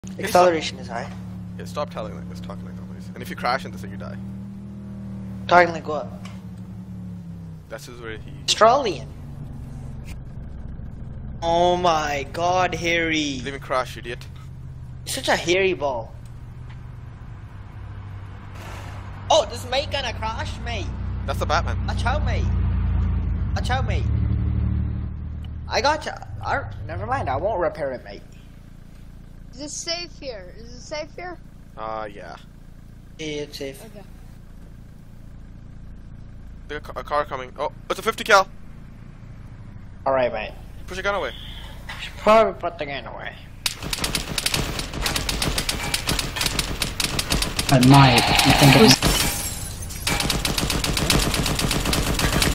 Acceleration is high. Yeah, stop talking like this, please. And if you crash into this, you die. Talking like what? This is where he... Australian. Oh my god, Harry. Leave me crash, you idiot. You're such a hairy ball. Oh, this mate gonna crash, mate. That's the Batman. Watch out, mate. Watch out, mate. I got you. Never mind, I won't repair it, mate. Is it safe here? Is it safe here? Yeah. Yeah, it's safe. Okay. There's a car coming. Oh, it's a 50 cal. Alright, mate. Push your gun away. Should probably put the gun away. I might. You think